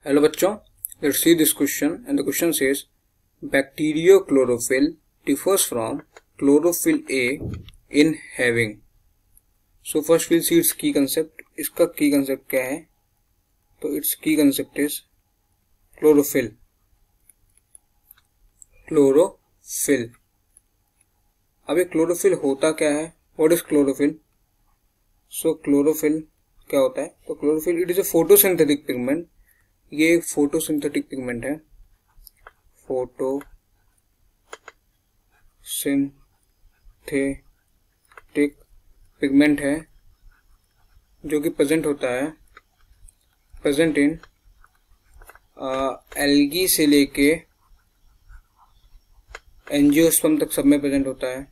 Hello बच्चों, let's see this question and the question says bacteriochlorophyll differs from chlorophyll A in having. So first we'll see its key concept. इसका key concept क्या है? तो its key concept is chlorophyll. Chlorophyll. अब ये chlorophyll होता क्या है? What is chlorophyll? So chlorophyll क्या होता है? तो chlorophyll it is a photosynthetic pigment. ये एक फोटोसिंथेटिक पिगमेंट है, फोटोसिंथेटिक पिगमेंट है जो कि प्रेजेंट होता है प्रेजेंट इन एल्गी से लेके एंजियोस्पर्म तक सब में प्रेजेंट होता है।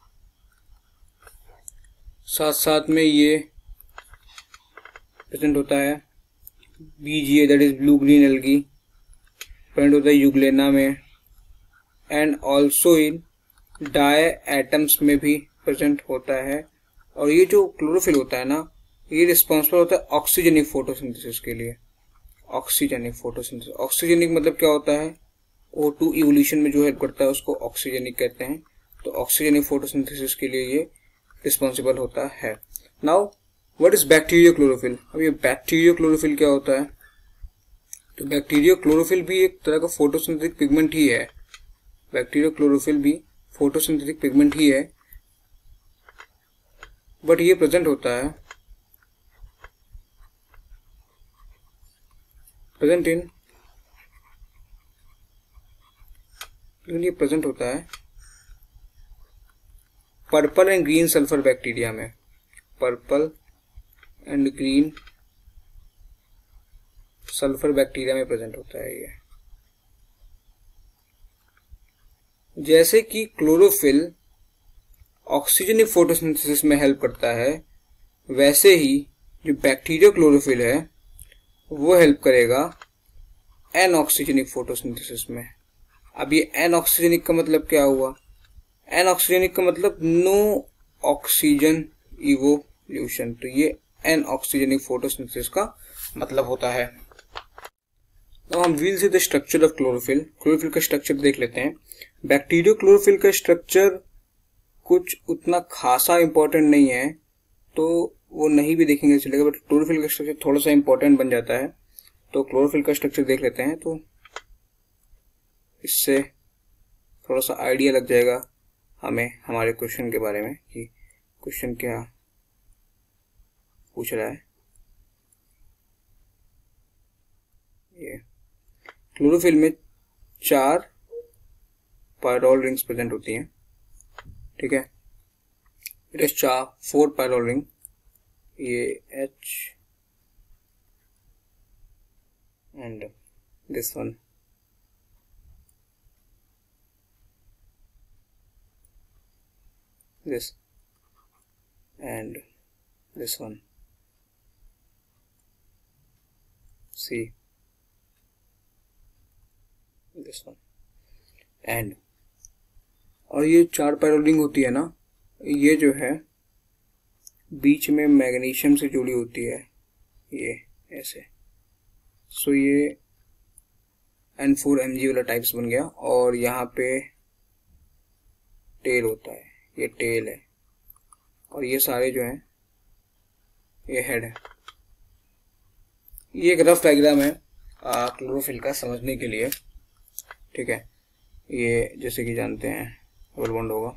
साथ साथ में ये प्रेजेंट होता है BGA that is blue green algae present होता है यूग्लेना में and also in diatoms में भी प्रेजेंट होता है। और ये जो क्लोरोफिल होता है ना, ये रिस्पॉन्सिबल होता है ऑक्सीजनिक फोटोसिंथेसिस के लिए। ऑक्सीजनिक फोटोसिंथेसिस, ऑक्सीजनिक मतलब क्या होता है? O2 इवोल्यूशन में जो हेल्प करता है उसको ऑक्सीजनिक कहते हैं। तो ऑक्सीजनिक फोटोसिंथेसिस के लिए ये रिस्पॉन्सिबल होता है। Now what is bacteriochlorophyll? अब ये बैक्टीरियोक्लोरोफिल क्या होता है? तो बैक्टीरियोक्लोरोफिल भी एक तरह का फोटोसिंथेटिक पिगमेंट ही है। बैक्टीरियोक्लोरोफिल भी फोटोसिंथेटिक पिगमेंट ही है, बट ये प्रेजेंट होता है ये प्रेजेंट होता है purple and green sulphur bacteria में। Purple and green sulphur bacteria में प्रेजेंट होता है ये। जैसे कि क्लोरोफिल ऑक्सीजनिक फोटोसिंथेसिस में हेल्प करता है, वैसे ही जो बैक्टीरियोक्लोरोफिल है वो हेल्प करेगा एनऑक्सीजनिक फोटोसिंथेसिस में। अब ये एनऑक्सीजनिक का मतलब क्या हुआ? एनऑक्सीजनिक का मतलब नो ऑक्सीजन इवोल्यूशन। तो ये एनऑक्सीजनिक फोटोसिंथेसिस का मतलब होता है। तो हम will see the structure of chlorophyll. Chlorophyll का स्ट्रक्चर देख लेते हैं। बैक्टीरियोक्लोरोफिल का स्ट्रक्चर कुछ उतना खासा इंपॉर्टेंट नहीं है, तो वो नहीं भी देखेंगे चलेगा, बट क्लोरोफिल का स्ट्रक्चर थोड़ा सा इंपॉर्टेंट बन जाता है। तो क्लोरोफिल का स्ट्रक्चर देख लेते हैं, तो इससे थोड़ा सा आइडिया लग जाएगा हमें हमारे क्वेश्चन के बारे में कि क्वेश्चन क्या पूछ रहा है। ये क्लोरोफिल में 4 पायरोल रिंग्स प्रेजेंट होती हैं, ठीक है। इट इज 4 पायरोल रिंग, ये H and this one, this and this one, C, this one and और ये 4 पायरोल रिंग होती है ना, ये जो है बीच में मैग्नीशियम से जुड़ी होती है, ये ऐसे। सो ये N4Mg वाला टाइप्स बन गया। और यहाँ पे टेल होता है, ये टेल है, और ये सारे जो हैं ये हेड है। ये एक रफ डायग्राम है क्लोरोफिल का समझने के लिए, ठीक है। ये जैसे कि जानते हैं डबल बॉन्ड होगा,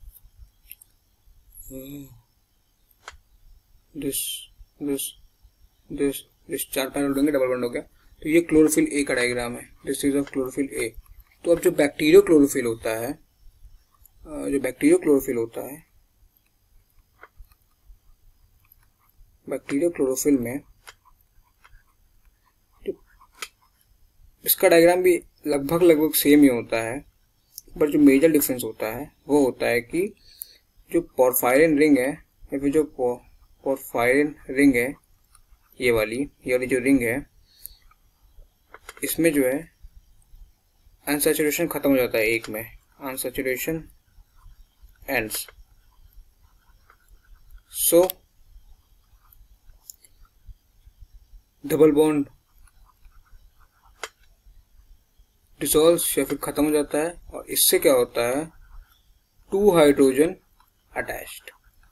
दिस 4 पैनल होंगे, डबल बॉन्ड हो गया। तो ये क्लोरोफिल ए का डायग्राम है, this is of chlorophyll A. तो अब जो बैक्टीरियोक्लोरोफिल होता है, बैक्टीरियोक्लोरोफिल में तो इसका डायग्राम भी लगभग सेम ही होता है, बट जो मेजर डिफरेंस होता है वो होता है कि जो पोरफायरिन रिंग है, या फिर जो पोरफायरिन रिंग है, ये वाली जो रिंग है, इसमें जो है अनसैचुरेशन खत्म हो जाता है एक में, unsaturation ends. So double bond dissolve या फिर खत्म हो जाता है, और इससे क्या होता है, 2 hydrogen attached.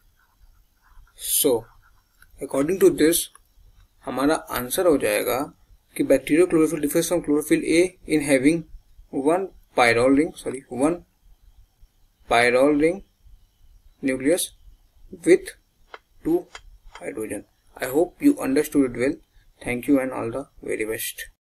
So according to this हमारा आंसर हो जाएगा कि bacteriochlorophyll differs from chlorophyll A in having 1 pyrrole ring nucleus with 2 hydrogen. I hope you understood it well. Thank you and all the very best.